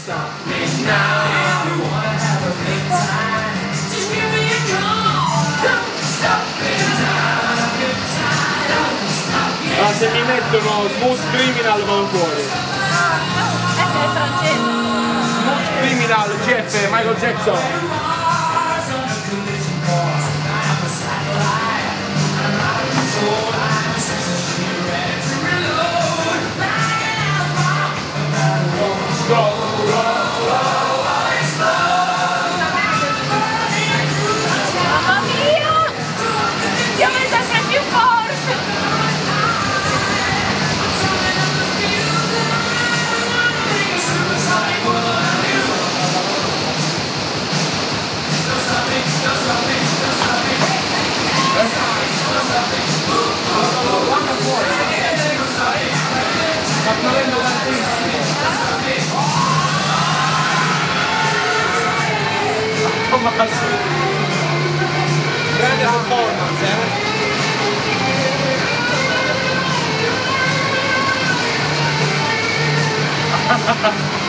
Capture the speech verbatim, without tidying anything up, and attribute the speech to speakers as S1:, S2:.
S1: Ma se mi mettono Smooth Criminal vado fuori.
S2: Eh, è francese.
S1: Smooth Criminal, G F, Michael Jackson.
S2: Mamma mia! Siamo sempre più forti!
S1: Sta piovendo tantissimo. Grande performance, eh?